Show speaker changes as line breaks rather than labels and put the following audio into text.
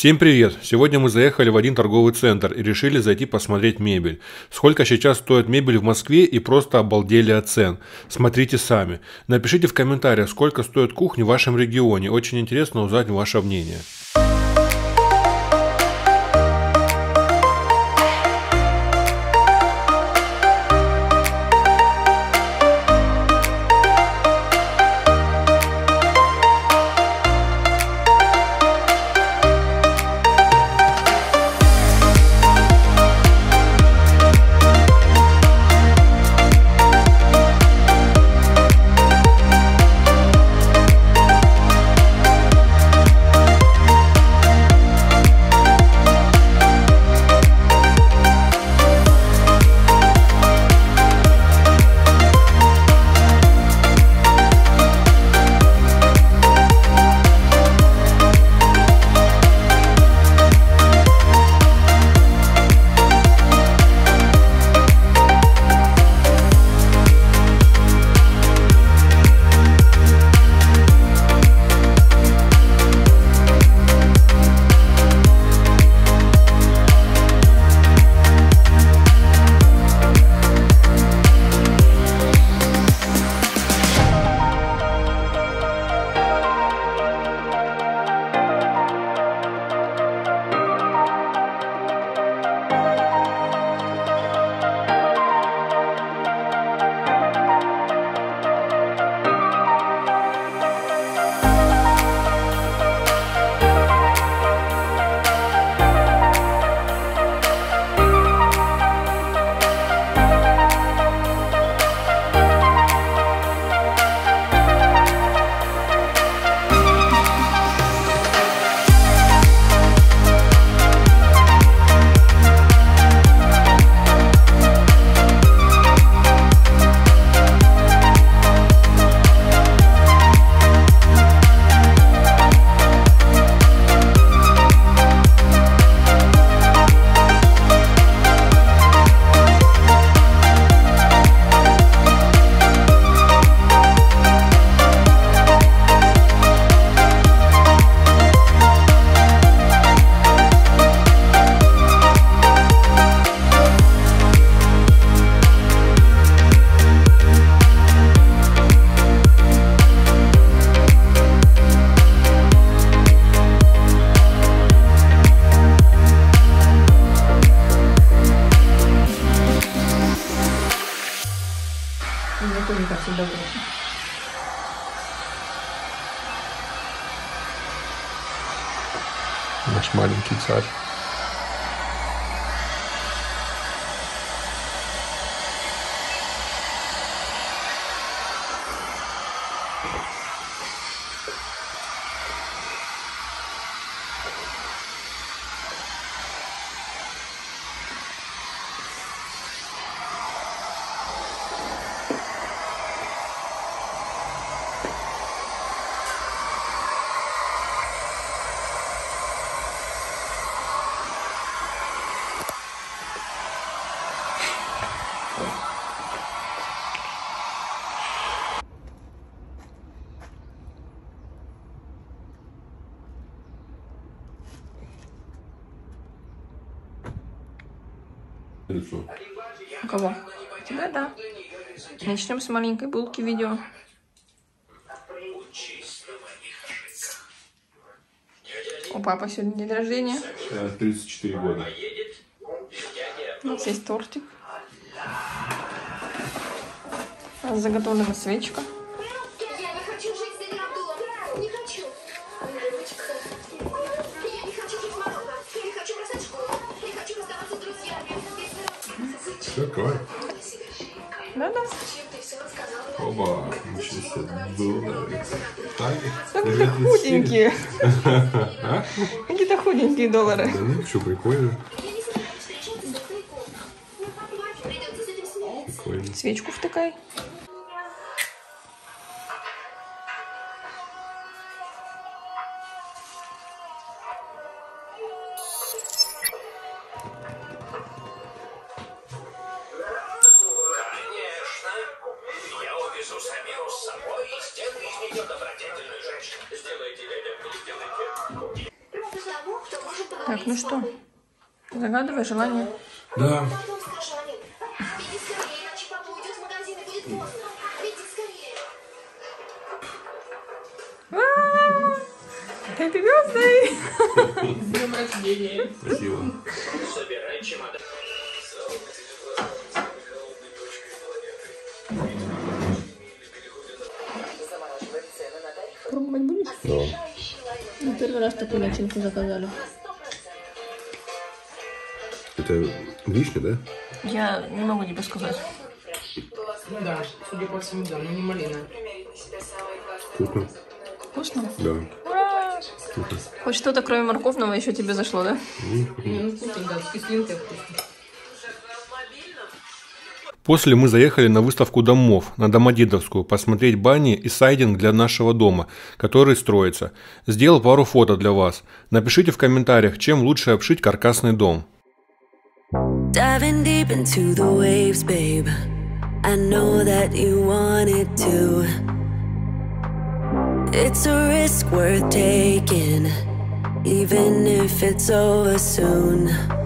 Всем привет! Сегодня мы заехали в один торговый центр и решили зайти посмотреть мебель. Сколько сейчас стоит мебель в Москве и просто обалдели от цен. Смотрите сами. Напишите в комментариях, сколько стоит кухня в вашем регионе. Очень интересно узнать ваше мнение.
Мне всегда будет.
Наш маленький царь.
У кого? У тебя, да. Начнем с маленькой булки видео. У папы сегодня день рождения.
34 года.
У нас есть тортик. У нас заготовлена свечка.
Я не хочу жить с дядей Абдулом. Не хочу. Я не хочу жить мало. Я не хочу бросать школу. Не хочу расставаться с друзьями.
Какой?
Да-да.
Оба, ничего себе, доллары.
Какие-то худенькие. Какие-то худенькие доллары.
Да ну, что, прикольно. Прикольно.
Свечку втыкай.
увезу Самиру с собой и сделаю из нее добродетельную женщину. Сделайте, дядя, сделайте.
Тому, кто может
Так, ну что? Загадывай желание.
Да.
Беги скорее, иначе папа уйдет в магазин и будет поздно. Беги скорее.
Happy birthday!
Днем рождения.
Спасибо.
Собирай чемодан.
Пробовать будешь?
Да.
Мы первый раз такую начинку заказали.
Это вишня, да?
Я не могу тебе сказать.
Ну да, судя по всему, да, но не малина.
Вкусно.
Вкусно?
Да.
Ура! Хоть что-то, кроме морковного, еще тебе зашло, да?
Ну, вкусно, да, с кислинкой вкусно.
После мы заехали на выставку домов, на Домодедовскую, посмотреть бани и сайдинг для нашего дома, который строится. Сделал пару фото для вас. Напишите в комментариях, чем лучше обшить каркасный дом.
Diving deep into the waves, babe. I know that you want it too. It's a risk worth taking, even if it's over soon.